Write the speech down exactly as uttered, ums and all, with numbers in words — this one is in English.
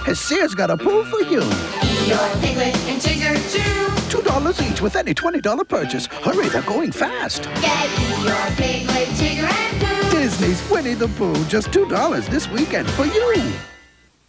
has Sears got a Pooh for you. Eeyore, Piglet, and Tigger, too. two dollars each with any twenty dollar purchase. Hurry, they're going fast. Get Eeyore, Piglet, Tigger, and Pooh. Disney's Winnie the Pooh, just two dollars this weekend for you.